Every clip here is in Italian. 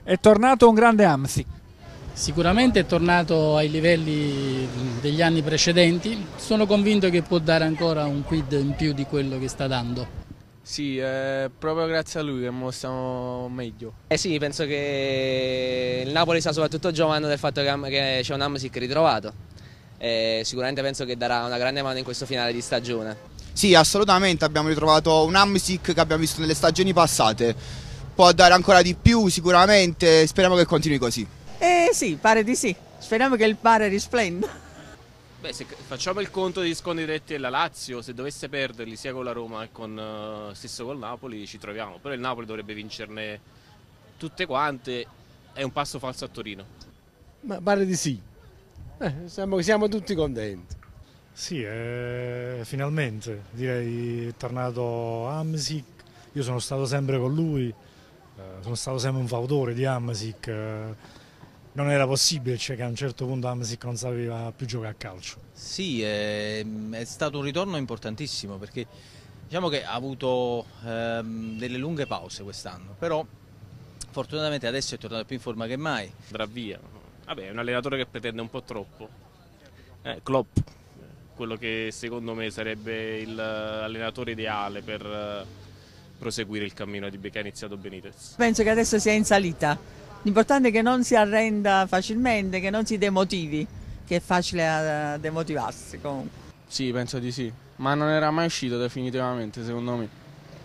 È tornato un grande Hamsik. Sicuramente è tornato ai livelli degli anni precedenti, sono convinto che può dare ancora un quid in più di quello che sta dando. Sì, è proprio grazie a lui che mo stiamo meglio. Sì, penso che il Napoli sta soprattutto giovando del fatto che c'è un Hamsik ritrovato. Sicuramente penso che darà una grande mano in questo finale di stagione. Sì, assolutamente, abbiamo ritrovato un Hamsik che abbiamo visto nelle stagioni passate. Può dare ancora di più sicuramente, speriamo che continui così. Sì, pare di sì. Speriamo che il mare risplenda. Beh, se facciamo il conto degli scontri diretti della Lazio, se dovesse perderli sia con la Roma che stesso col Napoli ci troviamo, però il Napoli dovrebbe vincerne tutte quante, è un passo falso a Torino. Ma pare di sì, siamo tutti contenti. Sì, finalmente direi è tornato Hamsik, io sono stato sempre con lui, sono stato sempre un fautore di Hamsik, non era possibile, cioè che a un certo punto Hamsik non sapeva più giocare a calcio. Sì, è stato un ritorno importantissimo perché diciamo che ha avuto delle lunghe pause quest'anno, però fortunatamente adesso è tornato più in forma che mai. Andrà via, vabbè è un allenatore che pretende un po' troppo, Klopp, quello che secondo me sarebbe l'allenatore ideale per proseguire il cammino che ha iniziato Benitez. Penso che adesso sia in salita. L'importante è che non si arrenda facilmente, che non si demotivi, che è facile demotivarsi comunque. Sì, penso di sì, ma non era mai uscito definitivamente secondo me.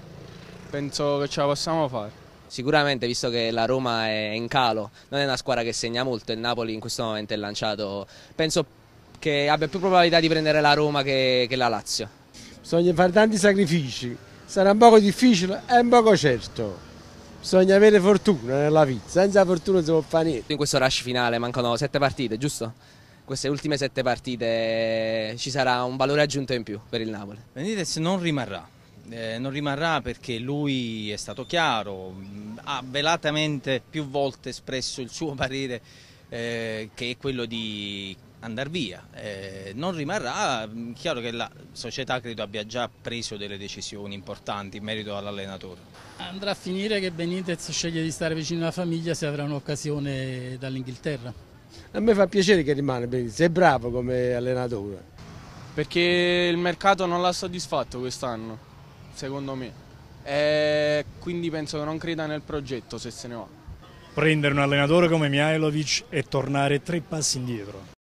Penso che ce la possiamo fare. Sicuramente, visto che la Roma è in calo, non è una squadra che segna molto, il Napoli in questo momento è lanciato, penso che abbia più probabilità di prendere la Roma che la Lazio. Bisogna fare tanti sacrifici, sarà un poco difficile e un poco certo. Bisogna avere fortuna nella vita, senza fortuna non si può fare niente. In questo rush finale mancano 7 partite, giusto? Queste ultime 7 partite ci sarà un valore aggiunto in più per il Napoli. Benitez non rimarrà perché lui è stato chiaro, ha velatamente più volte espresso il suo parere che è quello di andare via. Non rimarrà, chiaro che la società credo abbia già preso delle decisioni importanti in merito all'allenatore. Andrà a finire che Benitez sceglie di stare vicino alla famiglia se avrà un'occasione dall'Inghilterra. A me fa piacere che rimane Benitez, è bravo come allenatore. Perché il mercato non l'ha soddisfatto quest'anno, secondo me, e quindi penso che non creda nel progetto se se ne va. Prendere un allenatore come Mihajlovic e tornare 3 passi indietro.